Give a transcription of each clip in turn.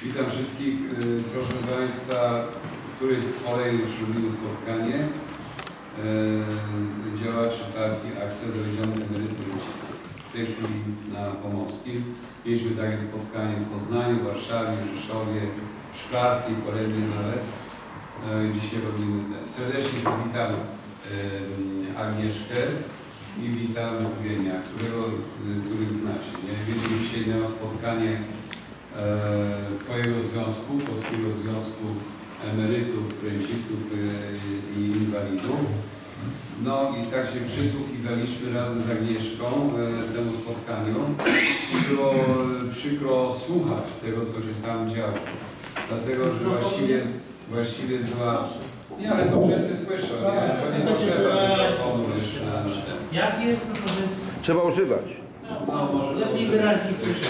Witam wszystkich. Proszę Państwa, któryś z kolei już robimy spotkanie działaczy partii Akcja Zawiedzionych Emerytów i Rencistów. W tej chwili na Pomorskim. Mieliśmy takie spotkanie w Poznaniu, Warszawie, Rzeszowie, Szklarskiej, kolejny nawet. Dzisiaj robimy ten. Serdecznie witam Agnieszkę i witam Eugenia, których znacie. Eugenia dzisiaj miał spotkanie swojego związku, Polskiego Związku Emerytów, Rencistów i Inwalidów. No i tak się przysłuchiwaliśmy razem z Agnieszką temu spotkaniu. Było przykro słuchać tego, co się tam działo. Dlatego, że właściwie była... Nie, ale to wszyscy słyszą, nie? To nie potrzeba mikrofonu jeszcze na ten. Jak jest, no to jest... Trzeba używać. No, może lepiej wyraźnie słyszę.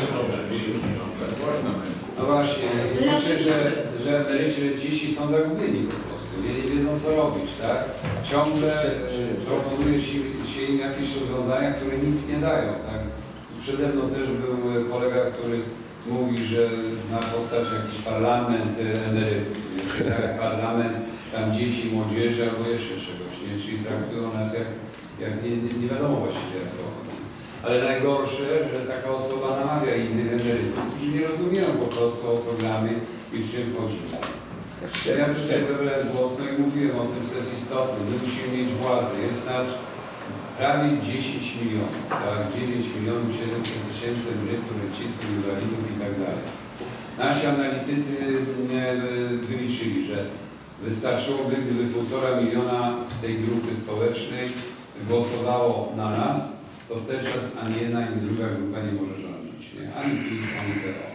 No właśnie, myślę, że emeryci renciści są zagubieni po prostu, nie wiedzą co robić, tak? Ciągle proponuje się im jakieś rozwiązania, które nic nie dają, tak? Przede mną też był kolega, który mówi, że ma powstać jakiś parlament emerytów, tak? Parlament tam dzieci, młodzieży albo jeszcze czegoś, nie? Czyli traktują nas jak nie wiadomo właściwie jak to. Ale najgorsze, że taka osoba namawia innych emerytów, którzy nie rozumieją po prostu, o co gramy i w czym wchodzimy. Ja tutaj zabrałem głos i mówiłem o tym, co jest istotne. My musimy mieć władzę. Jest nas prawie 10 milionów, tak? 9 milionów 700 tysięcy emerytów, rencistów, inwalidów i tak dalej. Nasi analitycy wyliczyli, że wystarczyłoby, gdyby 1,5 miliona z tej grupy społecznej głosowało na nas, to w ten czas ani jedna, ani druga grupa nie może rządzić. Nie? Ani PiS, ani PO.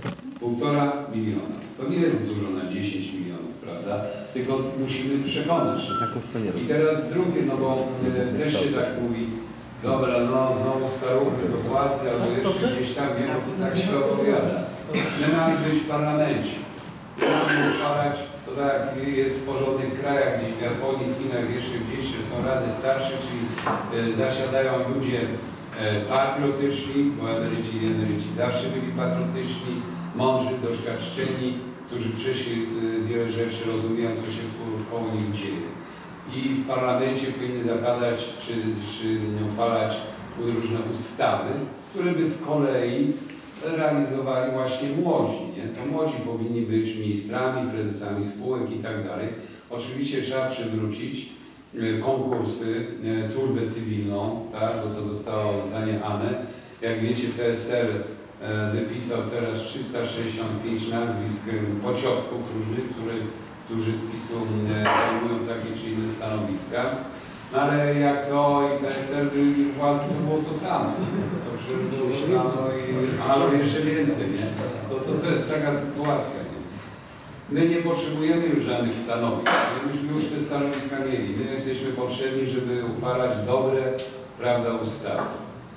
1,5 miliona. To nie jest dużo na 10 milionów, prawda? Tylko musimy przekonać. I teraz drugie, no bo też się tak mówi, dobra, no znowu starówkę do władzy, albo jeszcze gdzieś tam, nie, bo to tak się opowiada. My mamy być w parlamencie. Mamy uchwalać, to tak jest w porządnych krajach, gdzieś w Japonii, w Chinach, jeszcze gdzieś są rady starsze, czyli zasiadają ludzie patriotyczni, bo emeryci zawsze byli patriotyczni, mądrzy, doświadczeni, którzy przeszli wiele rzeczy, rozumieją, co się wkoło nich dzieje. I w parlamencie powinny zapadać, czy uchwalać różne ustawy, które by z kolei realizowali właśnie młodzi. Nie? To młodzi powinni być ministrami, prezesami spółek i tak dalej. Oczywiście trzeba przywrócić konkursy, służbę cywilną, tak? Bo to zostało zaniechane. Jak wiecie, PSL wypisał teraz 365 nazwisk pociotków różnych, którzy z PiS-u zajmują takie czy inne stanowiska. No ale jak PO i PSL byli w władzy, to było to samo. To przecież było to samo, albo jeszcze więcej. Nie? To jest taka sytuacja. Nie? My nie potrzebujemy już żadnych stanowisk. Myśmy już te stanowiska mieli. My jesteśmy potrzebni, żeby uchwalać dobre, prawda, ustawy.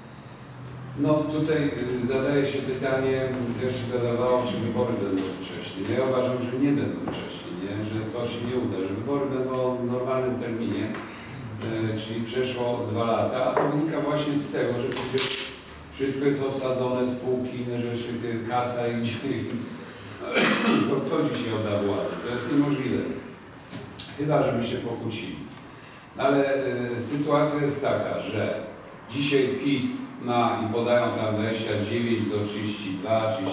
No tutaj zadaje się pytanie, też się zadawało, czy wybory będą wcześniej. Ja uważam, że nie będą wcześniej, nie? Że to się nie uda, że wybory będą w normalnym terminie. Czyli przeszło 2 lata, a to wynika właśnie z tego, że przecież wszystko jest obsadzone, spółki, inne rzeczy, kasa idzie. To kto dzisiaj odda władzę? To jest niemożliwe. Chyba, żeby się pokłócili. Ale sytuacja jest taka, że dzisiaj PiS ma i podają tam 29 do 32, 33%,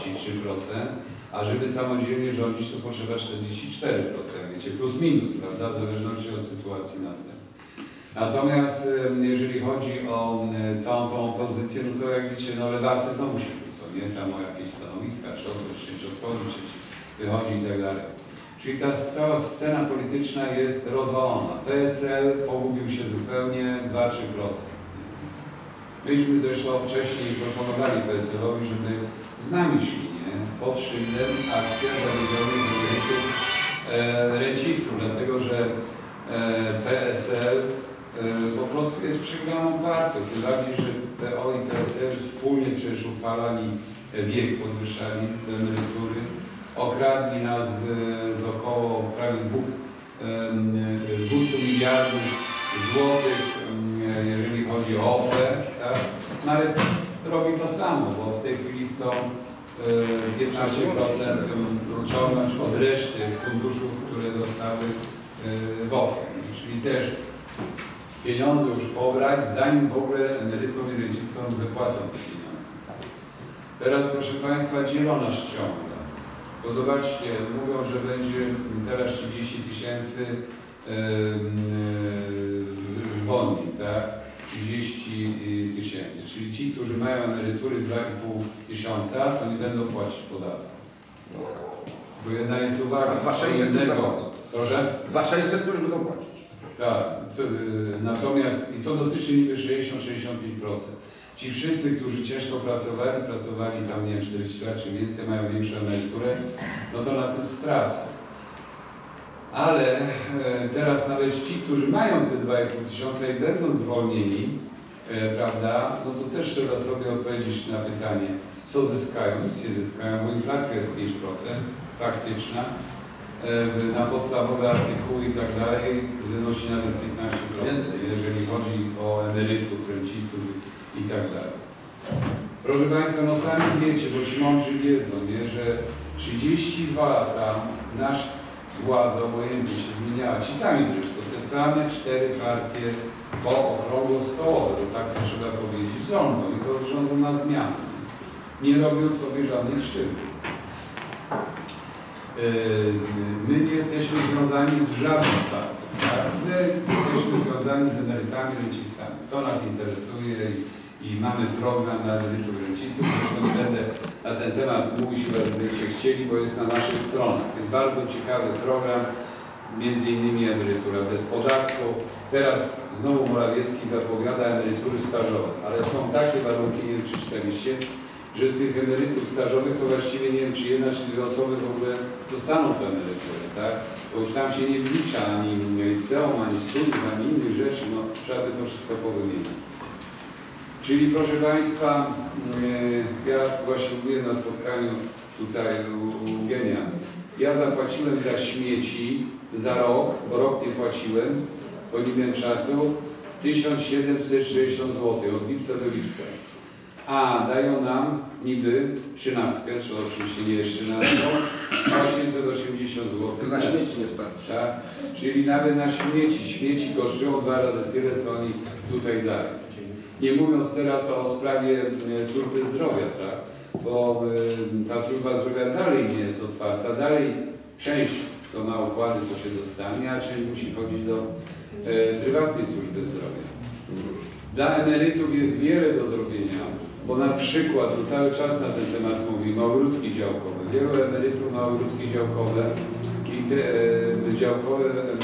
a żeby samodzielnie rządzić, to potrzeba 44%, wiecie, plus minus, prawda, w zależności od sytuacji na tym. Natomiast jeżeli chodzi o całą tą opozycję, no to jak wiecie, no lewacy znowu się kłócą, nie? Tam o jakieś stanowiska, czy o coś, czy odchodzi, czy wychodzi i tak dalej. Czyli ta cała scena polityczna jest rozwalona. PSL pogubił się zupełnie 2-3%. Myśmy zresztą wcześniej proponowali PSL-owi, żeby z nami szli, nie? Pod szyldem Akcja Zawiedzionych Emerytów Rencistów, dlatego że PSL po prostu jest przegraną partią, tym bardziej, że PO i PSL wspólnie przecież uchwalali wiek, podwyższali do emerytury, okradli nas z około prawie 200 miliardów złotych, jeżeli chodzi o OFE, tak? No ale PiS robi to samo, bo w tej chwili chcą 15% ciągnąć od reszty funduszów, które zostały w OFE. Czyli też pieniądze już pobrać, zanim w ogóle emerytom i rencistom wypłacą te pieniądze. Teraz, proszę Państwa, dzieloność ciągła. Bo zobaczcie, mówią, że będzie teraz 30 000 zwolnień, tak? 30 000. Czyli ci, którzy mają emerytury 2,5 tysiąca, to nie będą płacić podatku. Tylko jedna jest uwaga. 2600 Proszę? 2600 to już będą płacić. Tak, natomiast i to dotyczy niby 60-65%. Ci wszyscy, którzy ciężko pracowali tam, nie wiem, 40 lat czy więcej, mają większą emeryturę, no to na tym stracą. Ale teraz nawet ci, którzy mają te 2,5 tysiąca i będą zwolnieni, prawda, no to też trzeba sobie odpowiedzieć na pytanie, co zyskają. Nic nie zyskają, bo inflacja jest 5% faktyczna. Na podstawowe artykuły i tak dalej wynosi nawet 15%, jeżeli chodzi o emerytów, rencistów i tak dalej. Proszę Państwa, no sami wiecie, bo ci mądrzy wiedzą, nie, że 32 lata nasza władza obojętnie się zmieniała. Ci sami zresztą, te same 4 partie po okrągło stołowe, to tak to trzeba powiedzieć, rządzą i to rządzą na zmianę. Nie robią sobie żadnej krzywdy. My nie jesteśmy związani z żadną partią. Tak? My jesteśmy związani z emerytami, rencistami. To nas interesuje i mamy program dla emerytów i rencistów. Zresztą nie będę na ten temat mówić, chyba żebyście chcieli, bo jest na naszych stronach. Jest bardzo ciekawy program, między innymi emerytura bez podatku. Teraz znowu Morawiecki zapowiada emerytury stażowe, ale są takie warunki, nie wiem czy czytaliście, że z tych emerytów stażowych to właściwie nie wiem, czy jedna, czy dwie osoby w ogóle dostaną tę emeryturę, tak? Bo już tam się nie wlicza ani liceum, ani studiów, ani innych rzeczy, no trzeba by to wszystko powymienić. Czyli proszę Państwa, ja właśnie mówiłem na spotkaniu tutaj u Genia, ja zapłaciłem za śmieci za rok, bo rok nie płaciłem, bo nie miałem czasu, 1760 zł od lipca do lipca. A dają nam niby 13, czy oczywiście nie jest 13, 880 zł. To na śmieci nie starczy. Tak? Czyli nawet na śmieci. Śmieci kosztują 2 razy tyle, co oni tutaj dają. Nie mówiąc teraz o sprawie służby zdrowia, tak? Bo ta służba zdrowia dalej nie jest otwarta, dalej część, kto ma układy, to się dostanie, a część musi chodzić do prywatnej służby zdrowia. Dla emerytów jest wiele do zrobienia, bo na przykład, bo cały czas na ten temat mówimy, ogródki działkowe. Wielu emerytów ma ogródki działkowe i te działkowe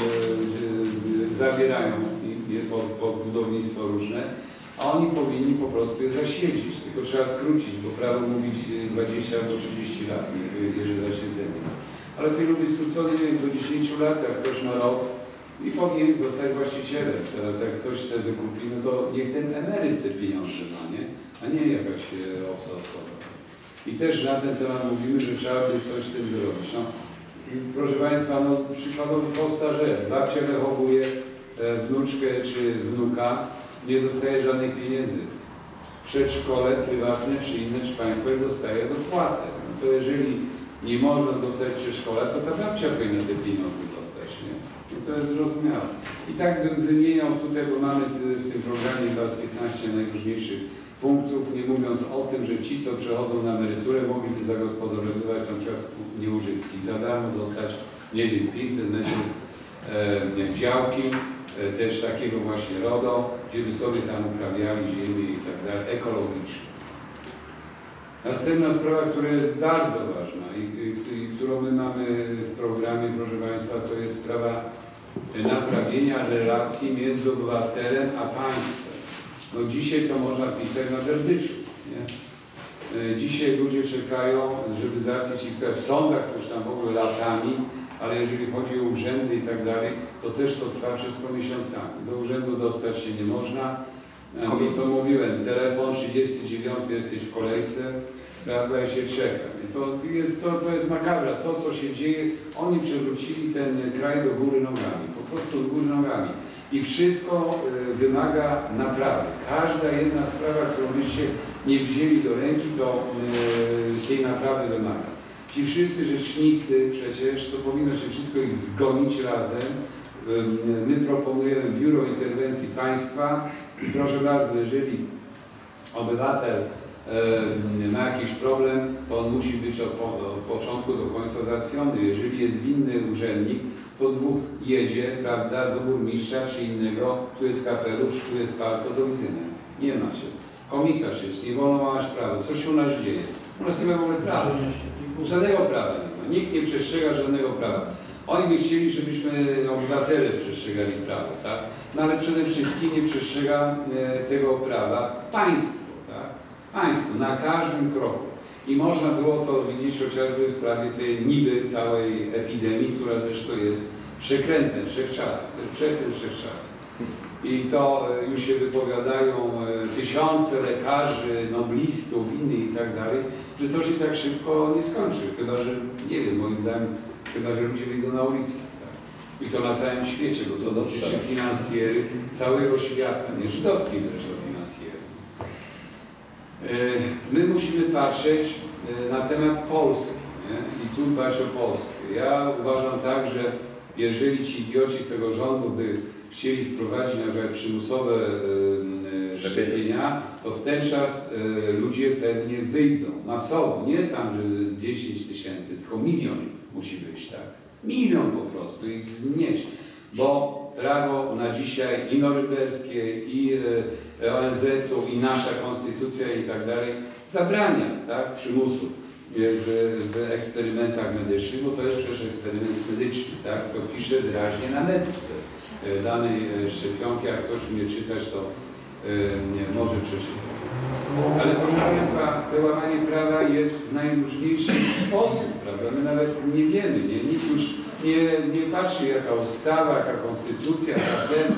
zabierają pod budownictwo różne, a oni powinni po prostu je zasiedzieć, tylko trzeba skrócić, bo prawo mówi 20 albo 30 lat, jeżeli zasiedzenie. Ale powinno być skrócone, nie wiem, do 10 lat, jak ktoś ma rok i powinien zostać właścicielem. Teraz jak ktoś chce wykupi, no to niech ten emeryt te pieniądze ma, nie? A nie jakaś obca osoba. I też na ten temat mówimy, że trzeba by coś z tym zrobić. No, proszę Państwa, no przykładowo prosta rzecz. Babcia wychowuje wnuczkę czy wnuka, nie dostaje żadnych pieniędzy. W przedszkole prywatne czy inne, czy państwowe dostaje dopłatę. No to jeżeli nie można dostać przedszkola, to ta babcia powinna te pieniądze dostać, nie? I to jest zrozumiałe. I tak bym wymieniał tutaj, bo mamy w tym programie dla 15 najróżniejszych punktów, nie mówiąc o tym, że ci, co przechodzą na emeryturę, mogliby zagospodarowywać na przykład nieużytki. Za darmo dostać, nie wiem, 500 metrów działki, też takiego właśnie RODO, gdzie by sobie tam uprawiali ziemię i tak dalej, ekologicznie. Następna sprawa, która jest bardzo ważna i którą my mamy w programie, proszę Państwa, to jest sprawa naprawienia relacji między obywatelem a państwem. No dzisiaj to można pisać na Berdyczu, nie? Dzisiaj ludzie czekają, żeby załatwić ich sprawę w sądach, to już tam w ogóle latami, ale jeżeli chodzi o urzędy i tak dalej, to też to trwa wszystko miesiącami. Do urzędu dostać się nie można. To co mówiłem, telefon 39, jesteś w kolejce, prawda, i się czeka. To jest makabra. To, co się dzieje, oni przewrócili ten kraj do góry nogami, po prostu do góry nogami. I wszystko wymaga naprawy. Każda jedna sprawa, którą byście nie wzięli do ręki, to tej naprawy wymaga. Ci wszyscy rzecznicy przecież, to powinno się wszystko ich zgonić razem. My proponujemy Biuro Interwencji Państwa i proszę bardzo, jeżeli obywatel ma jakiś problem, to on musi być od początku do końca załatwiony. Jeżeli jest winny urzędnik, to dwóch jedzie, prawda, do burmistrza czy innego, tu jest kapelusz, tu jest palto, do widzenia. Nie macie. Komisarz jest, nie wolno łamać prawa. Co się u nas dzieje? U nas nie ma w ogóle prawa. Żadnego prawa nie ma. Nikt nie przestrzega żadnego prawa. Oni by chcieli, żebyśmy obywatele przestrzegali prawo, tak? No ale przede wszystkim nie przestrzega tego prawa państwo, tak? Państwo na każdym kroku. I można było to widzieć chociażby w sprawie tej niby całej epidemii, która zresztą jest przekrętem wszechczasów. To jest przekręt wszechczasów. I to już się wypowiadają tysiące lekarzy, noblistów, innych i tak dalej, że to się tak szybko nie skończy. Chyba, że, nie wiem, moim zdaniem, chyba, że ludzie wyjdą na ulicę. Tak? I to na całym świecie, bo to dotyczy finansjery całego świata, nie żydowskich zresztą finansjery. My musimy patrzeć na temat Polski, nie? I tu dbać o Polskę. Ja uważam tak, że jeżeli ci idioci z tego rządu by chcieli wprowadzić na przykład przymusowe szczepienia, to w ten czas ludzie pewnie wyjdą masowo, nie tam, że 10 000, tylko 1 000 000 musi być, tak? 1 000 000 po prostu ich zmieść, bo prawo na dzisiaj i norymberskie, i ONZ-u, i nasza konstytucja i tak dalej zabrania, tak? Przymusu w eksperymentach medycznych, bo to jest przecież eksperyment medyczny, tak? Co pisze wyraźnie na metce danej szczepionki, jak ktoś umie czytać, to nie może przeczytać. Ale proszę Państwa, to łamanie prawa jest w najróżniejszy sposób, prawda? My nawet nie wiemy, nie? Nikt już nie patrzy, jaka ustawa, jaka konstytucja, jaka ten.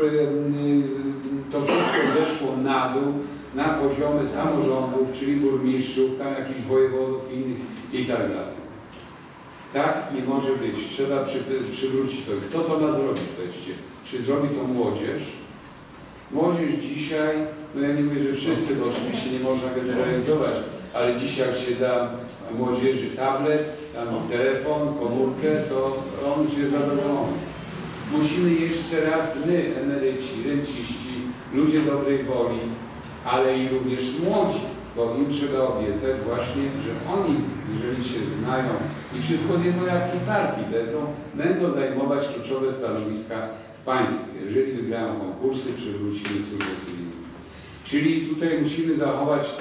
To wszystko zeszło na dół, na poziomy samorządów, czyli burmistrzów, tam jakichś wojewodów innych i tak dalej. Tak nie może być. Trzeba przywrócić to. Kto to ma zrobić wreszcie? Czy zrobi to młodzież? Młodzież dzisiaj, no ja nie mówię, że wszyscy, bo oczywiście nie można generalizować, ale dzisiaj jak się da młodzieży tablet, tam telefon, komórkę, to on już jest zadowolony. Musimy jeszcze raz my, emeryci, renciści, ludzie dobrej woli, ale i również młodzi, bo im trzeba obiecać właśnie, że oni, jeżeli się znają i wszystko z jednej partii będą zajmować kluczowe stanowiska w państwie. Jeżeli wygrają konkursy, przywrócimy służbę cywilną. Czyli tutaj musimy zachować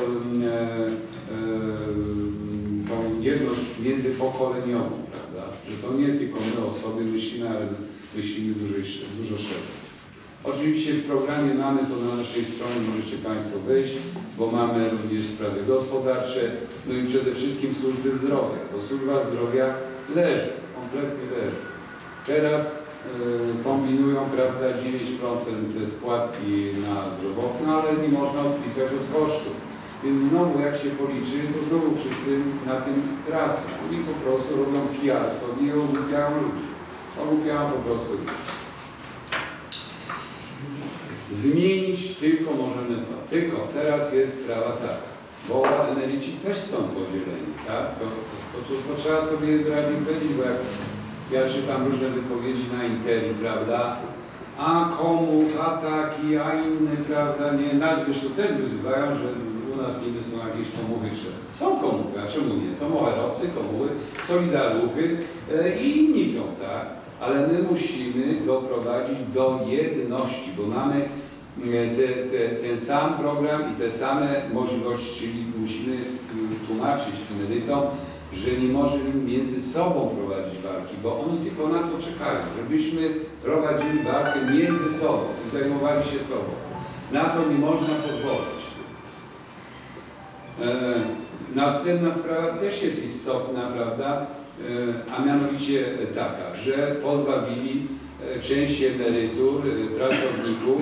tą jedność międzypokoleniową, prawda? Że to nie tylko my o sobie myślimy, ale myślimy dużo szerzej. Oczywiście w programie mamy to na naszej stronie, możecie Państwo wejść, bo mamy również sprawy gospodarcze, no i przede wszystkim służby zdrowia, bo służba zdrowia leży, kompletnie leży. Teraz kombinują, prawda, 9% składki na zdrowotne, ale nie można odpisać od kosztów. Więc znowu jak się policzy, to znowu wszyscy na tym stracą. Oni po prostu robią PR sobie i ogłupiają ludzi. Ogłupiają po prostu ludzi. Zmienić tylko możemy to. Tylko teraz jest sprawa taka, bo emeryci też są podzieleni, tak? To trzeba sobie wyraźnie powiedzieć, bo jak ja czytam różne wypowiedzi na Interi, prawda? A komuch, a taki, a inny, prawda? Nie, nas zresztą też wyzywają, że u nas niby są jakieś komuchy. Są komuchy, a czemu nie? Są moherowcy, komuchy, solidaruchy i inni są, tak? Ale my musimy doprowadzić do jedności, bo mamy ten sam program i te same możliwości, czyli musimy tłumaczyć emerytom, że nie możemy między sobą prowadzić walki, bo oni tylko na to czekają, żebyśmy prowadzili walkę między sobą i zajmowali się sobą. Na to nie można pozwolić. Następna sprawa też jest istotna, prawda? A mianowicie taka, że pozbawili części emerytur, pracowników,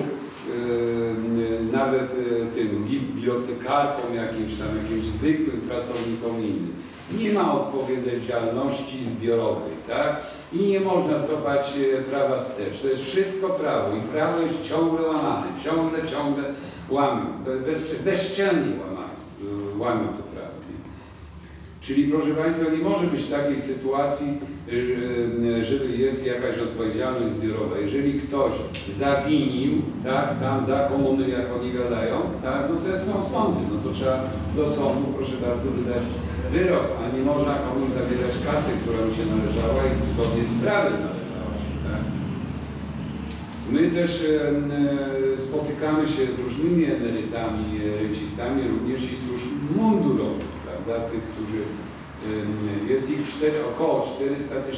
nawet tym bibliotekarkom, jakimś zwykłym pracownikom innym. Nie ma odpowiedzialności zbiorowej, tak? I nie można cofać prawa wstecz. To jest wszystko prawo i prawo jest ciągle łamane, ciągle łamią, bezczelnie łamią to prawo. Nie? Czyli proszę Państwa, nie może być takiej sytuacji, że jest jakaś odpowiedzialność zbiorowa. Jeżeli ktoś zawinił, tak, tam za komuny, jak oni gadają, tak, no to są sądy, no to trzeba do sądu, proszę bardzo, wydać wyrok, a nie można komuś zabierać kasy, która mu się należała i zgodnie z prawem należała się. Tak? My też spotykamy się z różnymi emerytami, rencistami, również i służb mundurowych, prawda, tych, którzy jest ich około 400 000.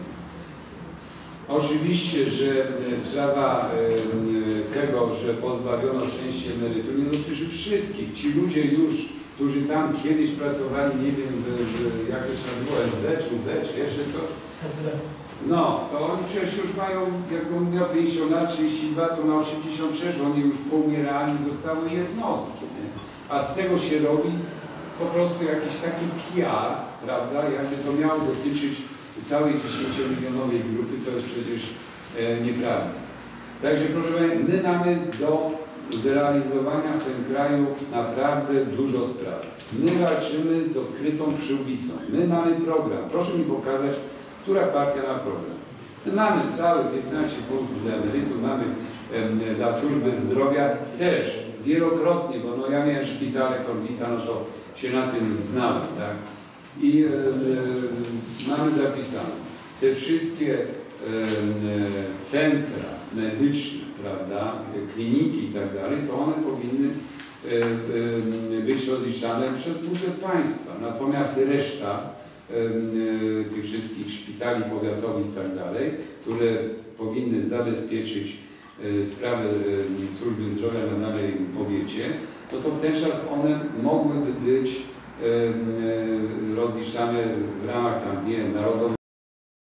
Oczywiście, że sprawa tego, że pozbawiono części emerytur, nie dotyczy wszystkich. Ci ludzie już, którzy tam kiedyś pracowali, nie wiem, jak to się nazywa, SB czy UB, czy jeszcze coś, no, to oni przecież już mają, jak on miał 50 lat, 32, to na 86, oni już poumierali, zostały jednostki. Nie? A z tego się robi po prostu jakiś taki PR, prawda, jakby to miało dotyczyć całej 10-milionowej grupy, co jest przecież nieprawda. Także proszę Państwa, my mamy do zrealizowania w tym kraju naprawdę dużo spraw. My walczymy z odkrytą przyłbicą. My mamy program. Proszę mi pokazać, która partia ma program. My mamy cały 15 punktów dla emerytów, mamy dla służby zdrowia też wielokrotnie, bo no ja miałem szpitale Korwita, no to się na tym znałem, tak? I mamy zapisane te wszystkie centra medyczne, prawda, kliniki i tak dalej, to one powinny być rozliczane przez budżet państwa. Natomiast reszta tych wszystkich szpitali powiatowych i tak dalej, które powinny zabezpieczyć sprawę służby zdrowia na danej powiecie, no to w ten czas one mogłyby być rozliczane w ramach tam, nie wiem, narodowych